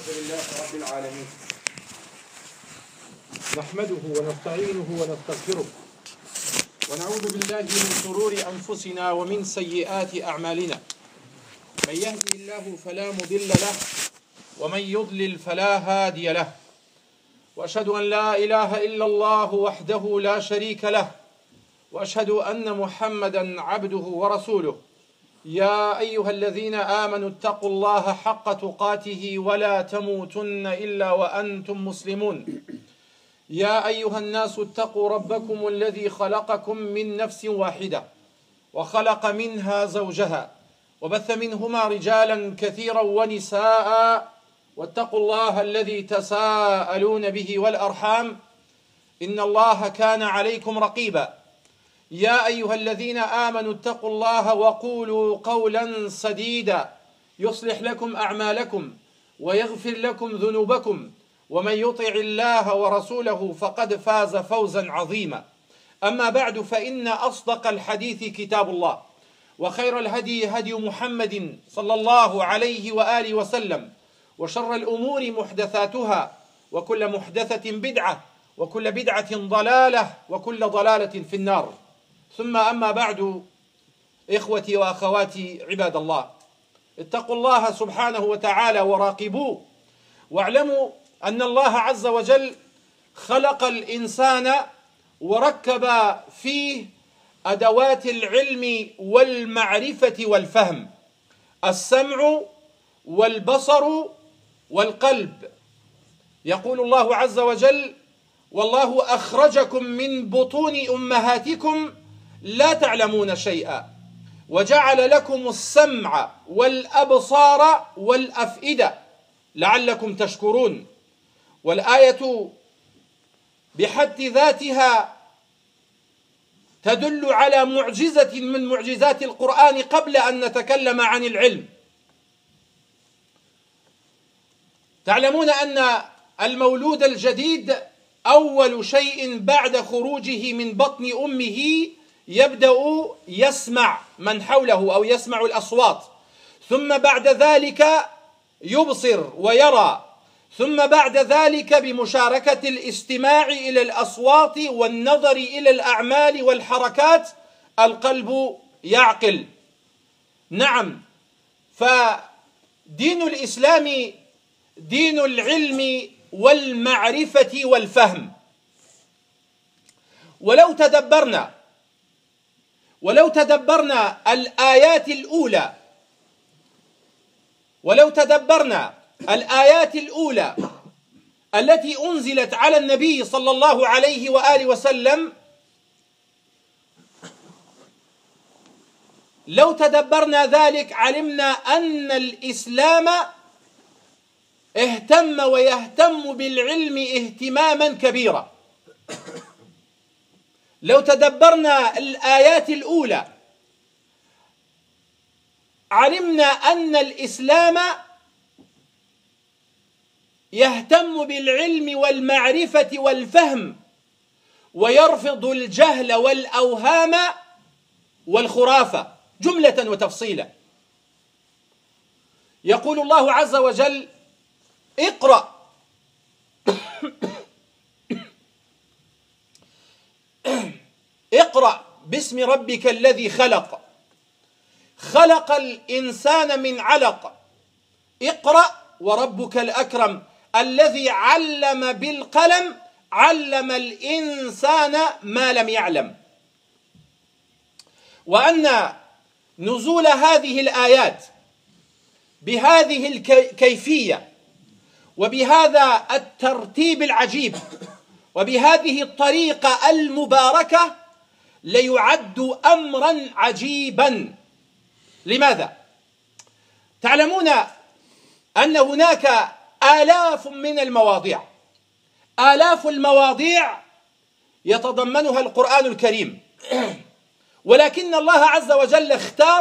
لله رب العالمين، نحمده ونستعينه ونستغفره ونعوذ بالله من شرور أنفسنا ومن سيئات أعمالنا. من يهدي الله فلا مضل له ومن يضلل فلا هادي له، وأشهد أن لا إله إلا الله وحده لا شريك له، وأشهد أن محمدا عبده ورسوله. يا أيها الذين آمنوا اتقوا الله حق تقاته ولا تموتن إلا وأنتم مسلمون. يا أيها الناس اتقوا ربكم الذي خلقكم من نفس واحدة وخلق منها زوجها وبث منهما رجالا كثيرا ونساء، واتقوا الله الذي تساءلون به والأرحام إن الله كان عليكم رقيبا. يا أيها الذين آمنوا اتقوا الله وقولوا قولا سديدا يصلح لكم أعمالكم ويغفر لكم ذنوبكم، ومن يطع الله ورسوله فقد فاز فوزا عظيما. أما بعد، فإن أصدق الحديث كتاب الله، وخير الهدي هدي محمد صلى الله عليه وآله وسلم، وشر الأمور محدثاتها، وكل محدثة بدعة، وكل بدعة ضلالة، وكل ضلالة في النار. ثم أما بعد، إخوتي وأخواتي عباد الله، اتقوا الله سبحانه وتعالى وراقبوه، واعلموا أن الله عز وجل خلق الإنسان وركب فيه أدوات العلم والمعرفة والفهم: السمع والبصر والقلب. يقول الله عز وجل: والله أخرجكم من بطون أمهاتكم لا تعلمون شيئا وجعل لكم السمع والأبصار والأفئدة لعلكم تشكرون. والآية بحد ذاتها تدل على معجزة من معجزات القرآن قبل أن نتكلم عن العلم. تعلمون أن المولود الجديد أول شيء بعد خروجه من بطن أمه يبدأ يسمع من حوله أو يسمع الأصوات، ثم بعد ذلك يبصر ويرى، ثم بعد ذلك بمشاركة الاستماع إلى الأصوات والنظر إلى الأعمال والحركات القلب يعقل. نعم، فدين الإسلام دين العلم والمعرفة والفهم. ولو تدبرنا الآيات الأولى التي أنزلت على النبي صلى الله عليه وآله وسلم، لو تدبرنا ذلك علمنا أن الإسلام اهتم ويهتم بالعلم اهتماما كبيرا. لو تدبرنا الآيات الأولى علمنا أن الإسلام يهتم بالعلم والمعرفة والفهم، ويرفض الجهل والأوهام والخرافة جملة وتفصيلا. يقول الله عز وجل: اقرأ اقرأ باسم ربك الذي خلق، خلق الإنسان من علق، اقرأ وربك الأكرم الذي علم بالقلم، علم الإنسان ما لم يعلم. وأن نزول هذه الآيات بهذه الكيفية وبهذا الترتيب العجيب وبهذه الطريقة المباركة ليعد أمرا عجيبا. لماذا؟ تعلمون أن هناك آلاف من المواضيع، آلاف المواضيع يتضمنها القرآن الكريم، ولكن الله عز وجل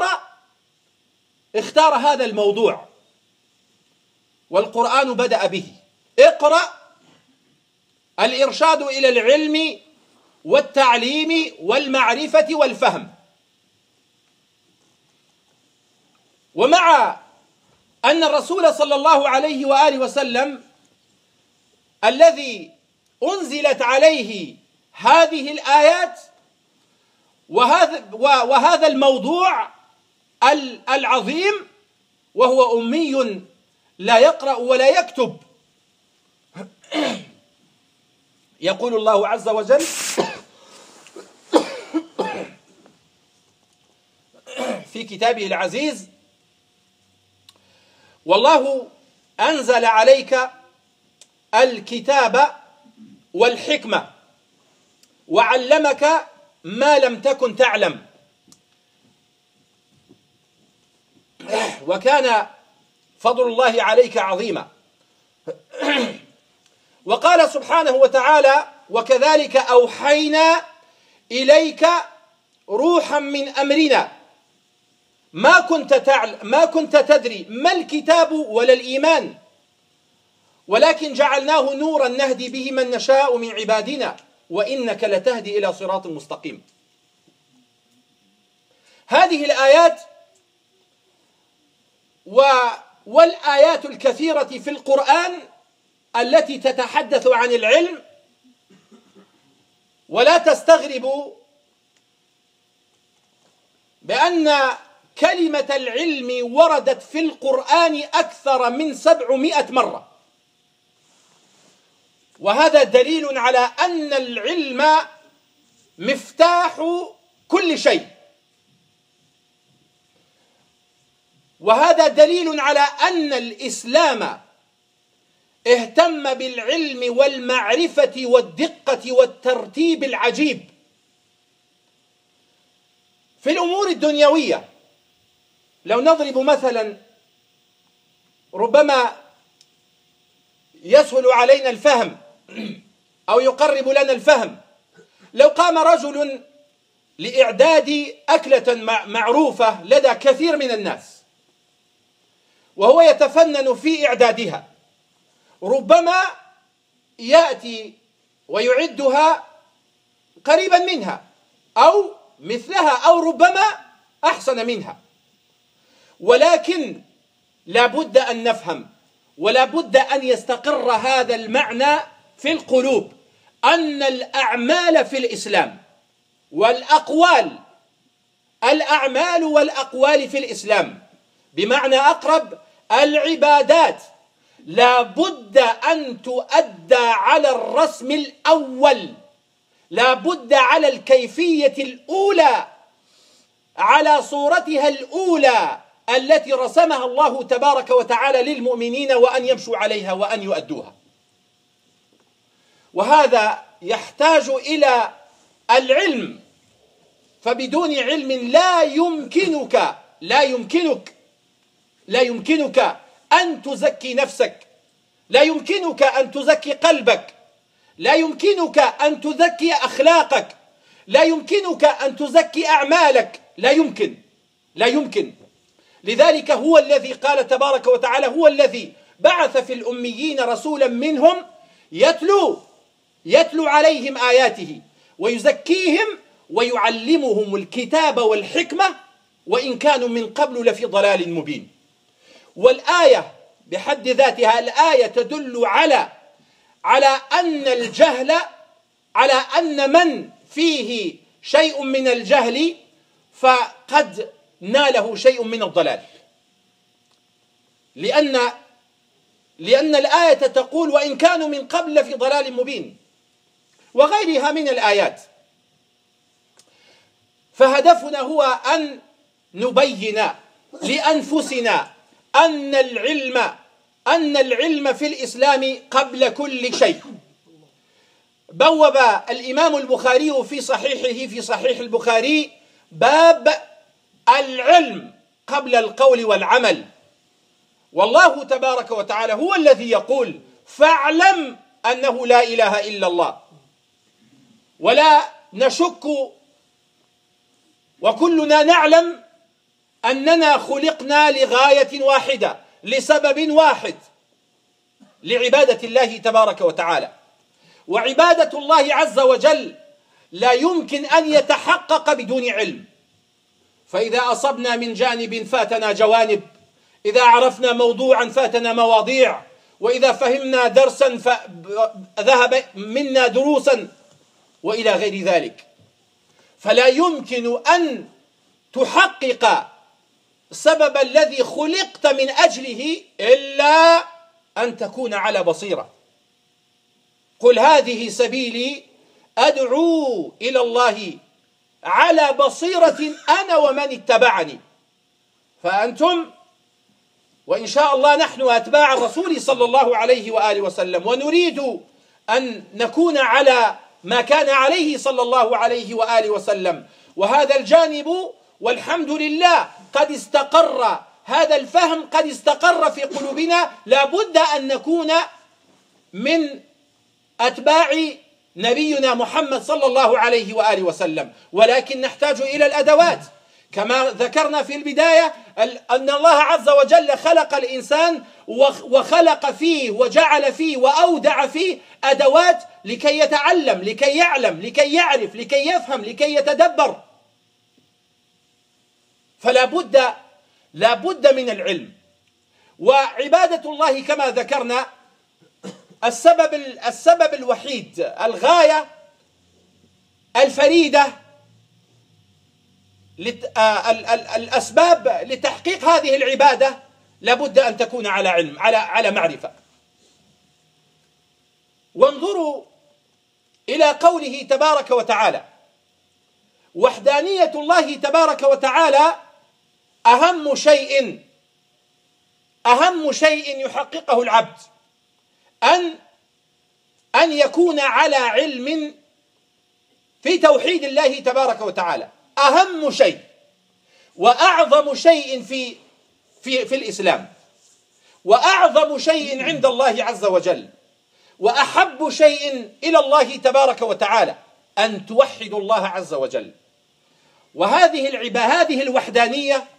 اختار هذا الموضوع، والقرآن بدأ به. اقرأ، الإرشاد إلى العلم والتعليم والمعرفة والفهم. ومع أن الرسول صلى الله عليه وآله وسلم الذي أنزلت عليه هذه الآيات وهذا الموضوع العظيم، وهو أمي لا يقرأ ولا يكتب. يقول الله عز وجل في كتابه العزيز: والله أنزل عليك الكتاب والحكمة وعلمك ما لم تكن تعلم وكان فضل الله عليك عظيما. وقال سبحانه وتعالى: وكذلك أوحينا إليك روحا من أمرنا ما كنت تدري ما الكتاب ولا الإيمان ولكن جعلناه نورا نهدي به من نشاء من عبادنا وإنك لتهدي إلى صراط مستقيم. هذه الآيات والآيات الكثيرة في القرآن التي تتحدث عن العلم، ولا تستغربوا بأن كلمة العلم وردت في القرآن أكثر من 700 مرة، وهذا دليل على أن العلم مفتاح كل شيء، وهذا دليل على أن الإسلام اهتم بالعلم والمعرفة والدقة والترتيب العجيب في الأمور الدنيوية. لو نضرب مثلا ربما يسهل علينا الفهم أو يقرب لنا الفهم، لو قام رجل لإعداد أكلة معروفة لدى كثير من الناس وهو يتفنن في إعدادها، ربما يأتي ويعدها قريبا منها أو مثلها أو ربما أحسن منها، ولكن لا بد أن نفهم ولا بد أن يستقر هذا المعنى في القلوب أن الأعمال في الإسلام الأعمال والأقوال في الإسلام بمعنى أقرب العبادات لا بد أن تؤدى على الرسم الأول، لا بد على الكيفية الأولى، على صورتها الأولى التي رسمها الله تبارك وتعالى للمؤمنين، وأن يمشوا عليها وأن يؤدوها. وهذا يحتاج إلى العلم، فبدون علم لا يمكنك أن تزكي نفسك، لا يمكنك أن تزكي قلبك، لا يمكنك أن تزكي أخلاقك، لا يمكنك أن تزكي أعمالك، لا يمكن. لذلك هو الذي قال تبارك وتعالى: هو الذي بعث في الأميين رسولا منهم يتلو عليهم آياته ويزكيهم ويعلمهم الكتاب والحكمة وإن كانوا من قبل لفي ضلال مبين. والآية بحد ذاتها الآية تدل على أن الجهل، على أن من فيه شيء من الجهل فقد ناله شيء من الضلال، لأن الآية تقول: وإن كانوا من قبل لفي ضلال مبين، وغيرها من الآيات. فهدفنا هو أن نبين لأنفسنا أن العلم في الإسلام قبل كل شيء. بوب الإمام البخاري في صحيحه في صحيح البخاري باب العلم قبل القول والعمل، والله تبارك وتعالى هو الذي يقول: فاعلم أنه لا إله إلا الله. ولا نشك وكلنا نعلم أننا خلقنا لغاية واحدة، لسبب واحد، لعبادة الله تبارك وتعالى. وعبادة الله عز وجل لا يمكن أن يتحقق بدون علم، فإذا أصبنا من جانب فاتنا جوانب، إذا عرفنا موضوعا فاتنا مواضيع، وإذا فهمنا درسا فذهب منا دروسا، وإلى غير ذلك. فلا يمكن أن تحقق السبب الذي خلقت من أجله إلا أن تكون على بصيرة. قل هذه سبيلي أدعو إلى الله على بصيرة أنا ومن اتبعني. فأنتم وإن شاء الله نحن أتباع الرسول صلى الله عليه وآله وسلم، ونريد أن نكون على ما كان عليه صلى الله عليه وآله وسلم. وهذا الجانب والحمد لله قد استقر، هذا الفهم قد استقر في قلوبنا. لا بد أن نكون من أتباع نبينا محمد صلى الله عليه وآله وسلم، ولكن نحتاج إلى الأدوات. كما ذكرنا في البداية أن الله عز وجل خلق الإنسان وخلق فيه وجعل فيه وأودع فيه أدوات لكي يتعلم، لكي يعلم، لكي يعرف، لكي يفهم، لكي يتدبر. فلا بد من العلم. وعبادة الله كما ذكرنا السبب الوحيد، الغاية الفريدة، الأسباب لتحقيق هذه العبادة لابد أن تكون على علم، على معرفة. وانظروا إلى قوله تبارك وتعالى: وحدانية الله تبارك وتعالى أهم شيء يحققه العبد، أن يكون على علم في توحيد الله تبارك وتعالى. أهم شيء وأعظم شيء في الإسلام، وأعظم شيء عند الله عز وجل، وأحب شيء إلى الله تبارك وتعالى أن توحدوا الله عز وجل. هذه الوحدانية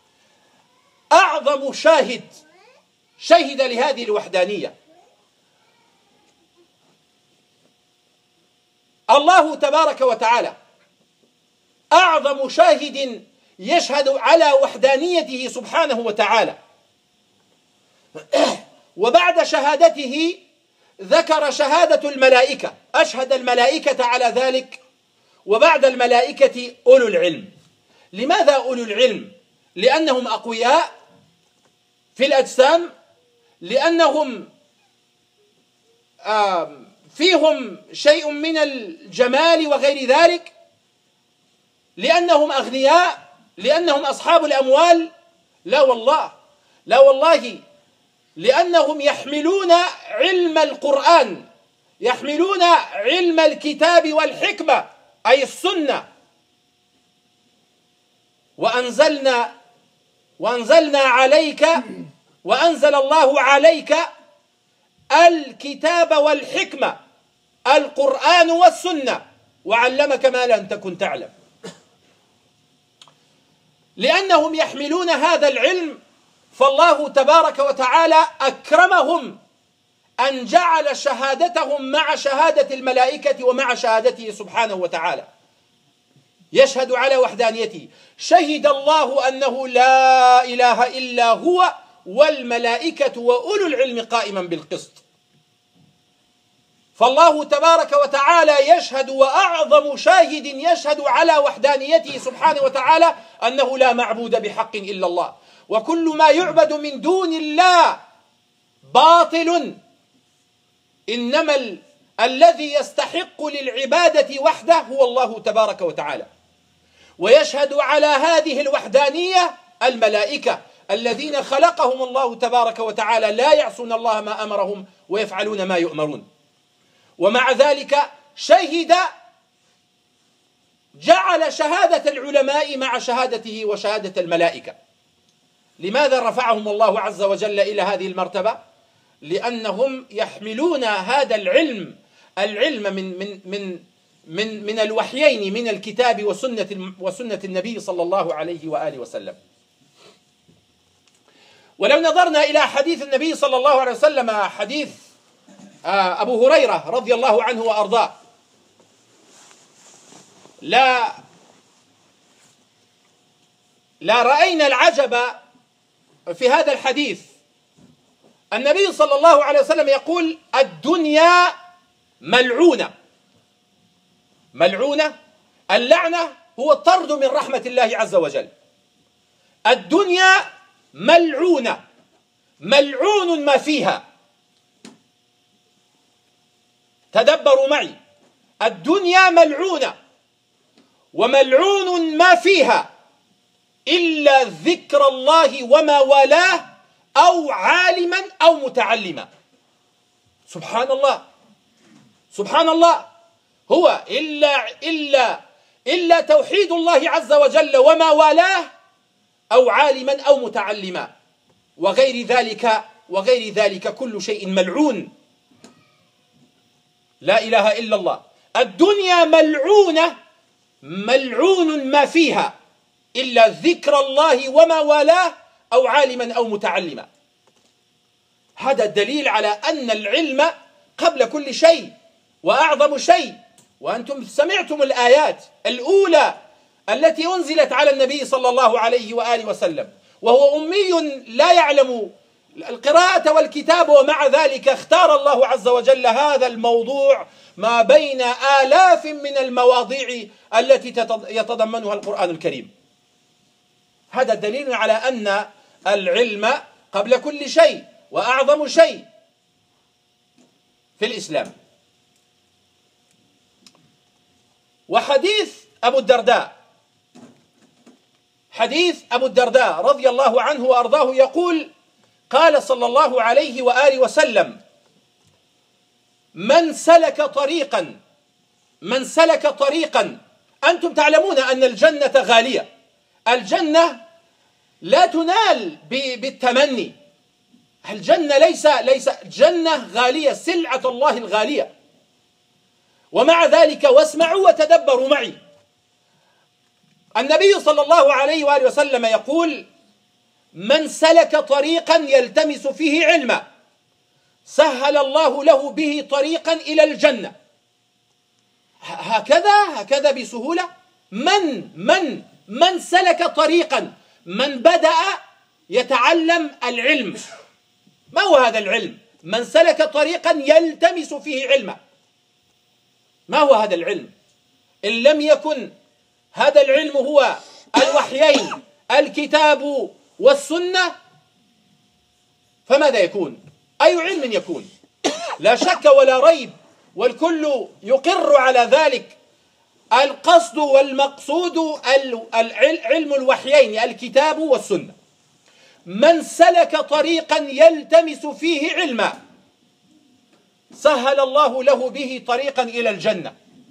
أعظم شهد لهذه الوحدانية الله تبارك وتعالى، أعظم شاهد يشهد على وحدانيته سبحانه وتعالى. وبعد شهادته ذكر شهادة الملائكة، أشهد الملائكة على ذلك. وبعد الملائكة أولو العلم. لماذا أولو العلم؟ لأنهم أقوياء في الأجسام، لأنهم فيهم شيء من الجمال وغير ذلك، لأنهم أغنياء، لأنهم أصحاب الأموال. لا والله، لأنهم يحملون علم القرآن، يحملون علم الكتاب والحكمة أي السنة. وأنزلنا عليك، وأنزل الله عليك الكتاب والحكمة، القرآن والسنة، وعلمك ما لم تكن تعلم. لأنهم يحملون هذا العلم، فالله تبارك وتعالى أكرمهم أن جعل شهادتهم مع شهادة الملائكة ومع شهادته سبحانه وتعالى. يشهد على وحدانيته. شهد الله أنه لا إله إلا هو والملائكة وأولو العلم قائما بالقسط. فالله تبارك وتعالى يشهد، وأعظم شاهد يشهد على وحدانيته سبحانه وتعالى أنه لا معبود بحق إلا الله، وكل ما يعبد من دون الله باطل، إنما الذي يستحق للعبادة وحده هو الله تبارك وتعالى. ويشهد على هذه الوحدانية الملائكة الذين خلقهم الله تبارك وتعالى، لا يعصون الله ما أمرهم ويفعلون ما يؤمرون. ومع ذلك جعل شهادة العلماء مع شهادته وشهادة الملائكة. لماذا رفعهم الله عز وجل إلى هذه المرتبة؟ لأنهم يحملون هذا العلم من الوحيين، من الكتاب وسنة النبي صلى الله عليه وآله وسلم. ولو نظرنا إلى حديث النبي صلى الله عليه وسلم، حديث أبو هريرة رضي الله عنه وأرضاه، لا رأينا العجب في هذا الحديث النبي صلى الله عليه وسلم يقول الدنيا ملعونة. ملعونة، اللعنة هو الطرد من رحمة الله عز وجل. الدنيا ملعونة، ملعون ما فيها. تدبروا معي، الدنيا ملعونة وملعون ما فيها إلا ذكر الله وما والاه أو عالما أو متعلما. سبحان الله، سبحان الله. هو إلا توحيد الله عز وجل وما والاه أو عالما أو متعلما، وغير ذلك كل شيء ملعون. لا إله إلا الله. الدنيا ملعونة، ملعون ما فيها إلا ذكر الله وما والاه أو عالما أو متعلما. هذا الدليل على أن العلم قبل كل شيء وأعظم شيء. وأنتم سمعتم الآيات الأولى التي أنزلت على النبي صلى الله عليه وآله وسلم وهو أمي لا يعلم القراءة والكتاب، ومع ذلك اختار الله عز وجل هذا الموضوع ما بين آلاف من المواضيع التي يتضمنها القرآن الكريم. هذا دليل على أن العلم قبل كل شيء وأعظم شيء في الإسلام. وحديث أبو الدرداء، حديث أبو الدرداء رضي الله عنه وأرضاه يقول: قال صلى الله عليه وآله وسلم: من سلك طريقا. أنتم تعلمون أن الجنة غالية. الجنة لا تنال بالتمني. الجنة ليس جنة غالية، سلعة الله الغالية. ومع ذلك واسمعوا وتدبروا معي، النبي صلى الله عليه وآله وسلم يقول: من سلك طريقا يلتمس فيه علما سهل الله له به طريقا إلى الجنة. هكذا بسهولة. من سلك طريقا، من بدأ يتعلم العلم. ما هو هذا العلم؟ من سلك طريقا يلتمس فيه علما. ما هو هذا العلم؟ إن لم يكن هذا العلم هو الوحيين الكتاب والسنة فماذا يكون؟ أي علم يكون؟ لا شك ولا ريب، والكل يقر على ذلك، القصد والمقصود علم الوحيين الكتاب والسنة. من سلك طريقا يلتمس فيه علما سهل الله له به طريقا إلى الجنة.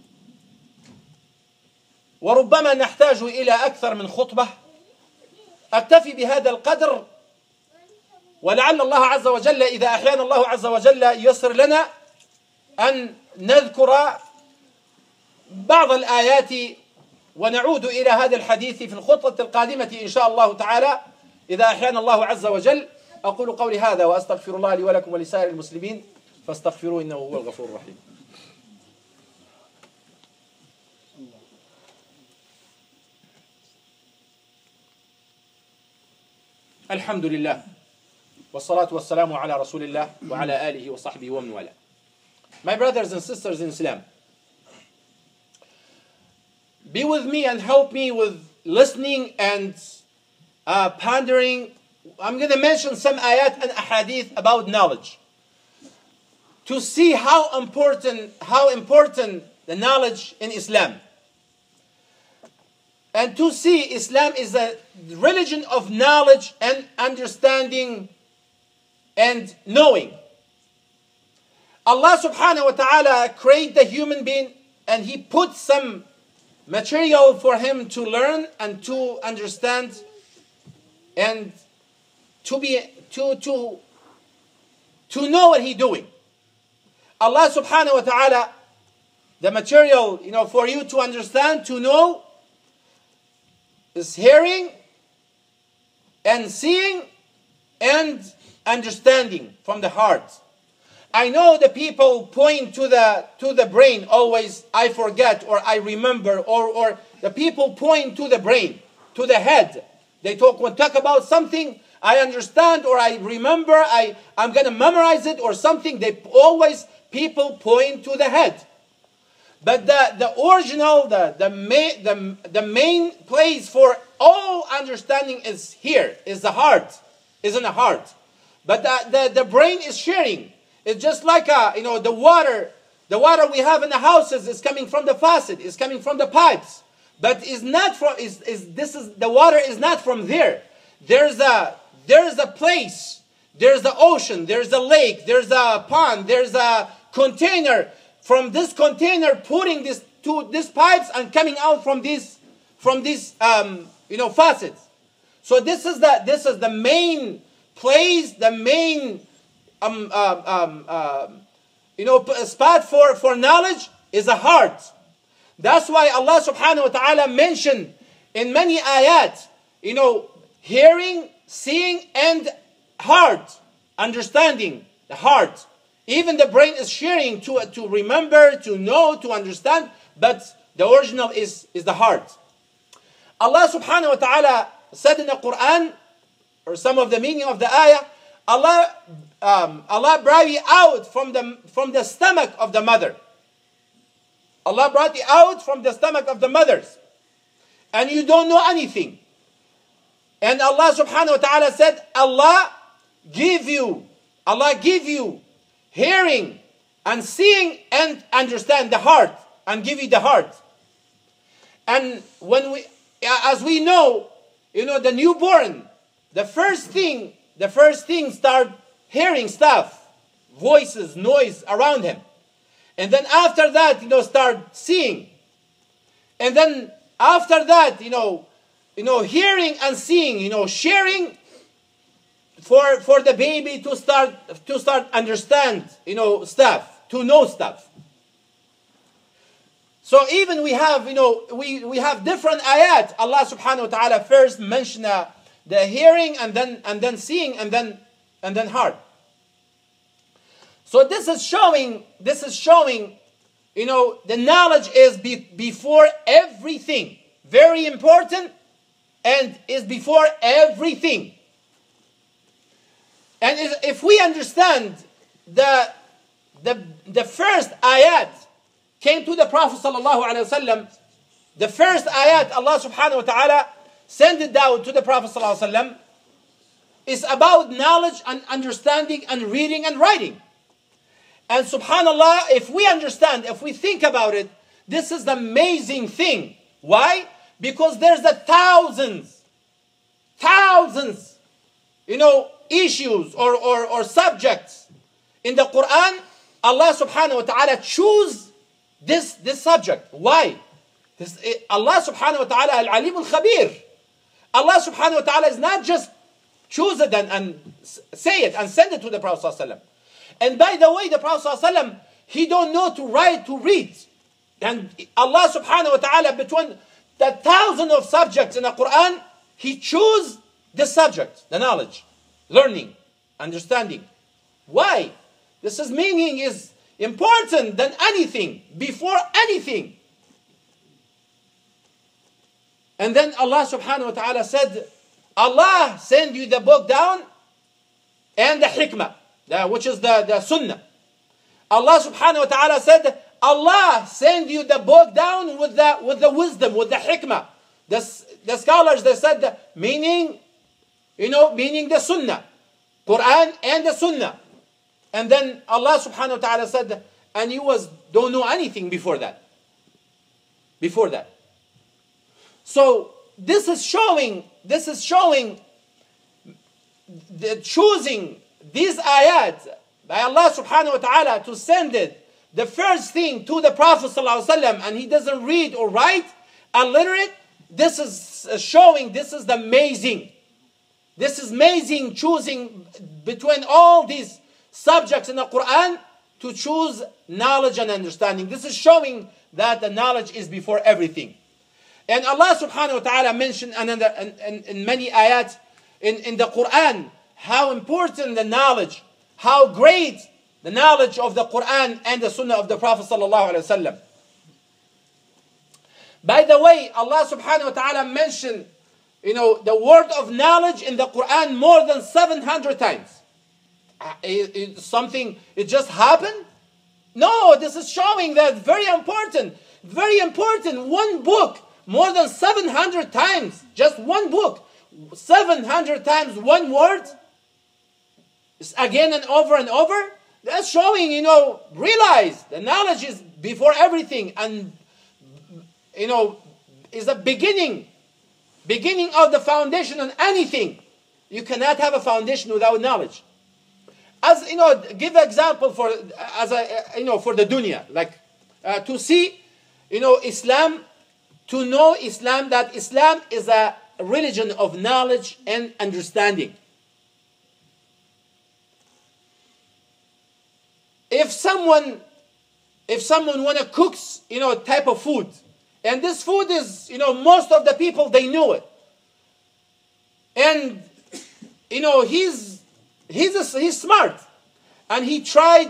وربما نحتاج إلى أكثر من خطبة، أكتفي بهذا القدر، ولعل الله عز وجل إذا أحيانا الله عز وجل يسر لنا أن نذكر بعض الآيات ونعود إلى هذا الحديث في الخطبة القادمة إن شاء الله تعالى إذا أحيانا الله عز وجل. أقول قولي هذا وأستغفر الله لي ولكم ولسائر المسلمين فاستغفروه إنه هو الغفور الرحيم. الحمد لله والصلاة والسلام على رسول الله وعلى آله وصحبه ومن والاه. My brothers and sisters in Islam, be with me and help me with listening and pondering. I'm going to mention some ayat and ahadith about knowledge to see how important the knowledge in Islam, and to see Islam is a religion of knowledge and understanding and knowing. Allah subhanahu wa ta'ala created the human being and He put some material for him to learn and to understand and to know what he's doing. Allah subhanahu wa ta'ala, the material, for you to understand, to know, is hearing and seeing and understanding from the heart. I know the people point to the brain always, I forget or I remember, or the people point to the brain, to the head. They talk about something I understand, or I remember, I'm going to memorize it or something. People point to the head. But the original, the main place for all understanding is here, is the heart, is in the heart. But the brain is sharing. It's just like the water. The water we have in the houses is coming from the faucet, is coming from the pipes, but is not from. The water is not from there. There's a place. There's the ocean. There's a lake. There's a pond. There's a container. From this container, putting these pipes and coming out from these faucets. So this is the main place, the main spot for knowledge is a heart. That's why Allah subhanahu wa ta'ala mentioned in many ayat, hearing, seeing, and heart, understanding, the heart. Even the brain is sharing to remember, to know, to understand, but the original is the heart. Allah subhanahu wa ta'ala said in the Quran, or some of the meaning of the ayah, Allah brought you out from the stomach of the mother. Allah brought you out from the stomach of the mothers. And you don't know anything. And Allah subhanahu wa ta'ala said, Allah give you hearing and seeing and understand the heart, and give you the heart. And as we know, the newborn, the first thing start hearing stuff, voices, noise around him. And then after that, start seeing. And then after that, hearing and seeing, sharing for the baby to start understand, stuff, to know stuff. So even we have, we have different ayat. Allah subhanahu wa ta'ala first mentioned the hearing, and then seeing, and then heart. So this is showing, the knowledge is before everything. Very important, and is before everything. And if we understand the first ayat came to the Prophet sallallahu alaihi wasallam, the first ayat Allah subhanahu wa ta'ala sent it down to the Prophet sallallahu alaihi wasallam is about knowledge and understanding and reading and writing. And subhanallah, if we understand, if we think about it, this is the amazing thing. Why? Because there's thousands, issues or subjects in the Quran. Allah subhanahu wa ta'ala choose this subject. Why? Allah subhanahu wa ta'ala al-alim al-khabir. Allah subhanahu wa ta'ala is not just choose it and say it and send it to the Prophet sallallahu alaihi wasallam. And by the way, the Prophet sallallahu alaihi wasallam, he don't know to write, to read. And Allah subhanahu wa ta'ala, between the thousands of subjects in the Quran, he chose this subject, the knowledge, learning, understanding. Why? This meaning is important than anything, before anything. And then Allah subhanahu wa ta'ala said, Allah send you the book down and the hikmah, which is the sunnah. Allah subhanahu wa ta'ala said, Allah send you the book down with the wisdom, with the hikmah. The scholars, they said meaning the sunnah, Quran and the sunnah. And then Allah subhanahu wa ta'ala said, and you don't know anything before that. So this is showing the choosing these ayat by Allah subhanahu wa ta'ala to send it, the first thing, to the Prophet sallallahu alaihi wasallam, and he doesn't read or write, illiterate. This is showing, this is amazing. This is amazing, choosing between all these subjects in the Quran to choose knowledge and understanding. This is showing that the knowledge is before everything. And Allah subhanahu wa ta'ala mentioned in many ayats in the Quran how important the knowledge, how great the knowledge of the Quran and the Sunnah of the Prophet sallallahu alaihi wasallam. By the way, Allah subhanahu wa ta'ala mentioned the word of knowledge in the Quran more than 700 times. It just happened? No, this is showing that very important. Very important. One book, more than 700 times. Just one book. 700 times one word. It's again and over. That's showing, realize the knowledge is before everything. And, is the beginning of the foundation on anything. You cannot have a foundation without knowledge. As give an example for the dunya, like to see, Islam, to know Islam, that Islam is a religion of knowledge and understanding. If someone wanna cooks, type of food, and this food is, most of the people they know it, and he's smart, and he tried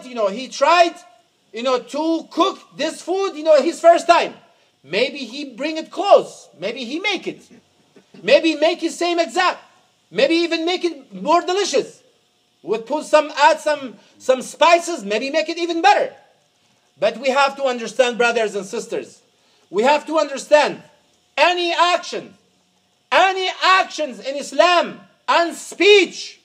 to cook this food, his first time. Maybe he bring it close. Maybe he make it. Maybe make it same exact. Maybe even make it more delicious. Add some spices. Maybe make it even better. But we have to understand, brothers and sisters. We have to understand any actions in Islam and speech.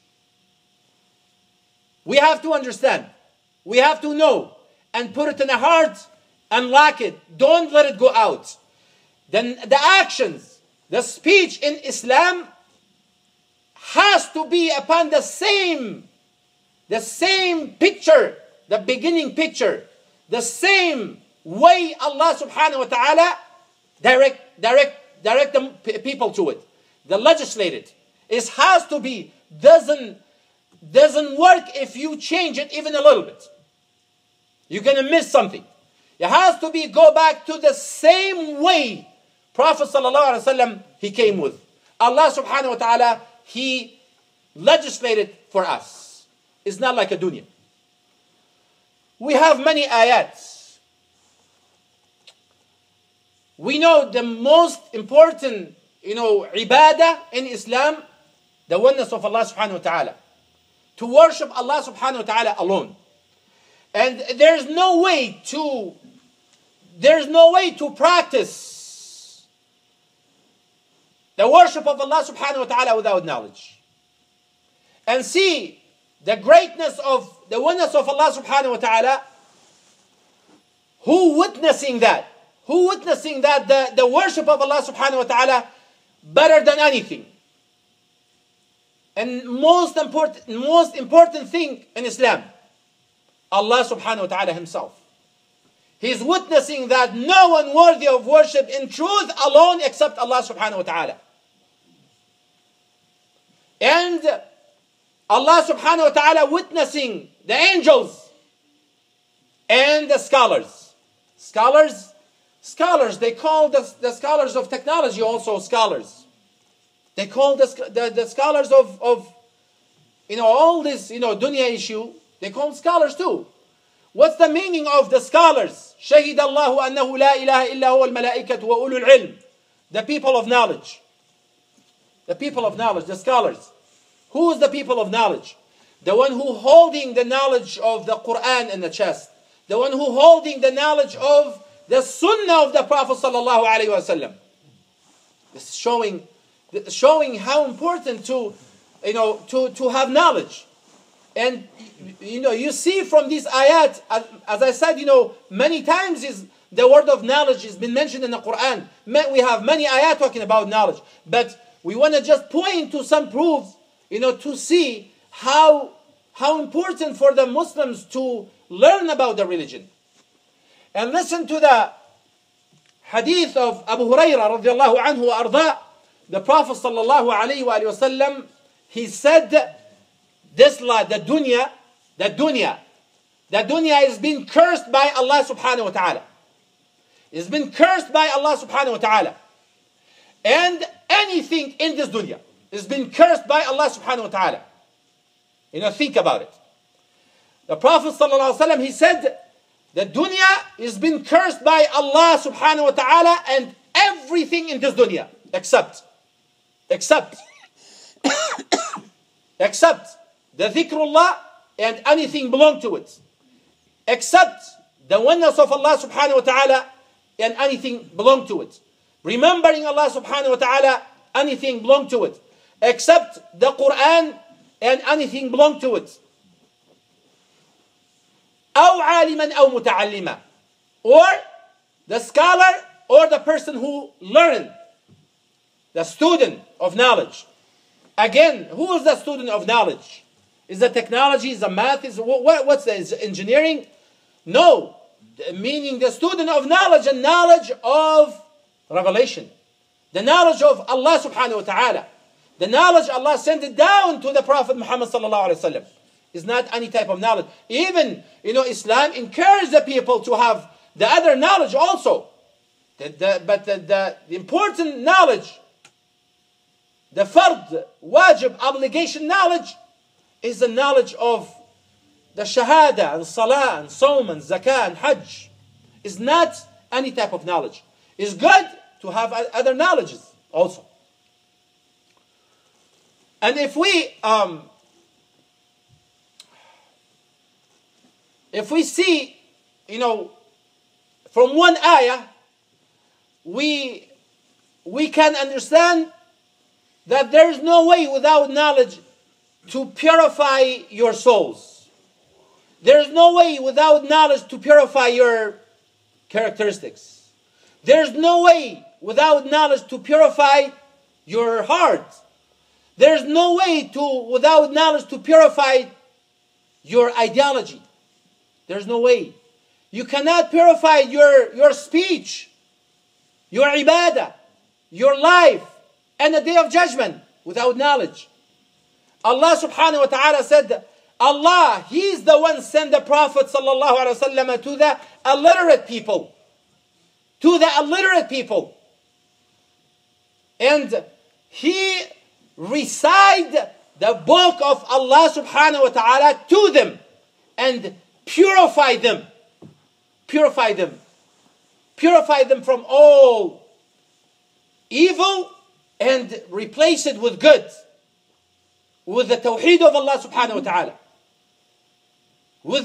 We have to understand. We have to know and put it in our heart and lock it. Don't let it go out. Then the actions, the speech in Islam has to be upon the same picture, the beginning picture, the same way Allah subhanahu wa ta'ala direct the people to it. The legislated. It has to be, doesn't work if you change it even a little bit. You're going to miss something. It has to be, go back to the same way Prophet sallallahu alaihi wasallam he came with. Allah subhanahu wa ta'ala, he legislated for us. It's not like a dunya. We have many ayats. We know the most important, ibadah in Islam, the oneness of Allah subhanahu wa ta'ala. To worship Allah subhanahu wa ta'ala alone. And there's no way to practice the worship of Allah subhanahu wa ta'ala without knowledge. And see the greatness of the oneness of Allah subhanahu wa ta'ala. Who witnessing that the worship of Allah subhanahu wa ta'ala better than anything. And most important thing in Islam, Allah subhanahu wa ta'ala himself. He's witnessing that no one worthy of worship in truth alone except Allah subhanahu wa ta'ala. And Allah subhanahu wa ta'ala witnessing the angels and the scholars. Scholars, they call the scholars of technology also scholars. They call the scholars of all this dunya issue, they call scholars too. What's the meaning of the scholars? شهد الله أنه لا إله إلا هو الملائكة وأولو العلم. The people of knowledge. The people of knowledge, the scholars. Who is the people of knowledge? The one who holding the knowledge of the Quran in the chest. The one who holding the knowledge of the Sunnah of the Prophet sallallahu alaihi wasallam. This is showing how important to have knowledge. And you see from these ayat, as I said, many times is the word of knowledge has been mentioned in the Quran. We have many ayat talking about knowledge, but we want to just point to some proofs, to see how important for the Muslims to learn about the religion. And listen to the hadith of Abu Hurairah radiallahu anhu wa arda. The Prophet sallallahu alayhi wa sallam, he said, this life, the dunya has been cursed by Allah subhanahu wa ta'ala. It's been cursed by Allah subhanahu wa ta'ala. And anything in this dunya has been cursed by Allah subhanahu wa ta'ala. Think about it. The Prophet sallallahu alayhi wa sallam, he said, the dunya has been cursed by Allah subhanahu wa ta'ala and everything in this dunya except except the dhikrullah and anything belong to it, except the oneness of Allah subhanahu wa ta'ala and anything belong to it, remembering Allah subhanahu wa ta'ala, anything belong to it, except the Quran and anything belong to it, أو عالما أو متعلما, or the scholar or the person who learned, the student of knowledge. Again, who is the student of knowledge? Is the technology, is the math, what's the, is engineering? No, meaning the student of knowledge and knowledge of revelation, the knowledge of Allah subhanahu wa ta'ala, the knowledge Allah sent it down to the Prophet Muhammad sallallahu alaihi wasallam. Is not any type of knowledge. Even, Islam encourages the people to have the other knowledge also. But the important knowledge, the fard, wajib, obligation knowledge, is the knowledge of the shahada and salah and sawm and zakah and hajj. Is not any type of knowledge. It's good to have other knowledges also. And if we see, from one ayah, we can understand that there is no way without knowledge to purify your souls. There is no way without knowledge to purify your characteristics. There is no way without knowledge to purify your heart. There is no way without knowledge to purify your ideology. There's no way. You cannot purify your speech, your ibadah, your life, and the day of judgment without knowledge. Allah subhanahu wa ta'ala said, Allah, He's the one sent the Prophet sallallahu alaihi wasallam to the illiterate people. To the illiterate people. And He recited the book of Allah subhanahu wa ta'ala to them. And purify them. Purify them. Purify them from all evil and replace it with good. With the tawheed of Allah subhanahu wa ta'ala. With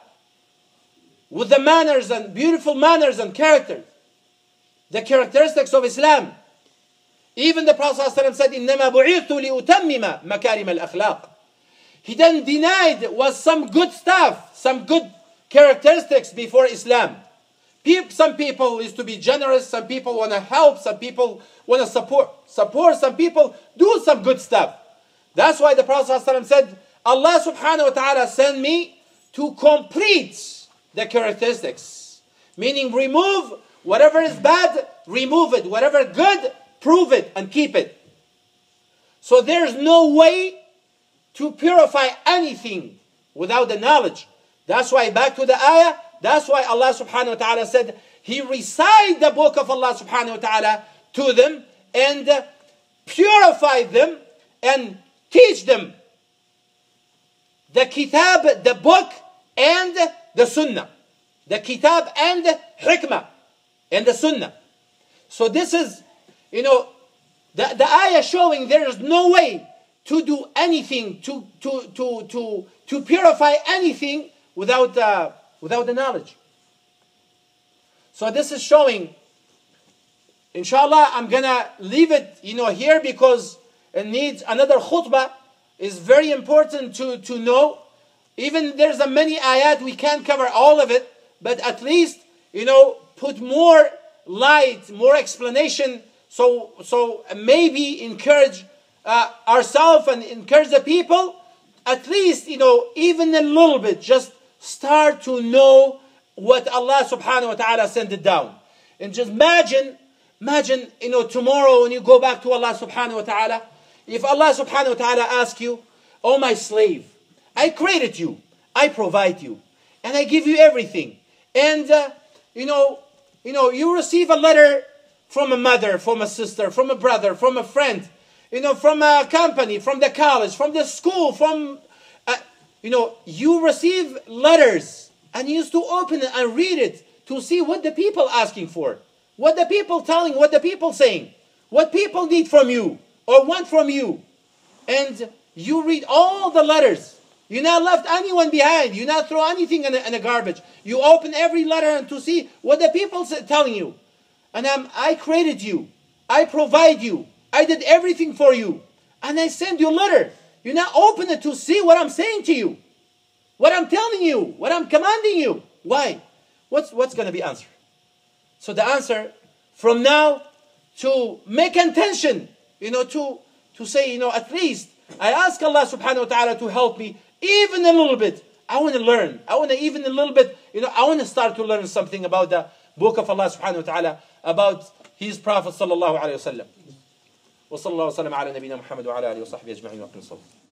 the manners and beautiful manners and characters. The characteristics of Islam. Even the Prophet ﷺ said, إِنَّمَا بُعِثْتُ لِأُتَمِّمَ مَكَارِمَ الْأَخْلَاقِ. He then denied was some good stuff, some good characteristics before Islam. Some people used to be generous, some people want to help, some people want to support, some people do some good stuff. That's why the Prophet ﷺ said, Allah subhanahu wa ta'ala sent me to complete the characteristics. Meaning remove whatever is bad, remove it. Whatever good, prove it and keep it. So there's no way to purify anything without the knowledge. That's why back to the ayah, that's why Allah subhanahu wa ta'ala said, He recited the book of Allah subhanahu wa ta'ala to them and purify them and teach them the kitab, the book and the sunnah. The kitab and the hikmah and the sunnah. So this is, the ayah showing there is no way to do anything, to purify anything without the knowledge. So this is showing, inshallah, I'm gonna leave it, here because it needs another khutbah. Is very important to know. Even there's a many ayat, we can't cover all of it, but at least, put more light, more explanation, so maybe encourage ourselves and encourage the people, at least, even a little bit, just start to know what Allah subhanahu wa ta'ala sent it down. And just imagine, tomorrow when you go back to Allah subhanahu wa ta'ala, if Allah subhanahu wa ta'ala asks you, oh my slave, I created you, I provide you, and I give you everything. And, you receive a letter from a mother, from a sister, from a brother, from a friend, from a company, from the college, from the school, from, you receive letters and you used to open it and read it to see what the people asking for, what the people telling, what the people saying, what people need from you, or one from you, and you read all the letters. You not left anyone behind. You not throw anything in a garbage. You open every letter and to see what the people telling you. And I created you. I provide you. I did everything for you. And I send you a letter. You now open it to see what I'm saying to you. What I'm telling you. What I'm commanding you. Why? What's going to be answer? So the answer, from now to make intention, to say, at least I ask Allah subhanahu wa ta'ala to help me even a little bit. I want to learn. I want to even a little bit, I want to start to learn something about the book of Allah subhanahu wa ta'ala, about His Prophet sallallahu alayhi wa sallam. وصلى الله وسلم على نبينا محمد وعلى آله وصحبه أجمعين وأقم الصلاة.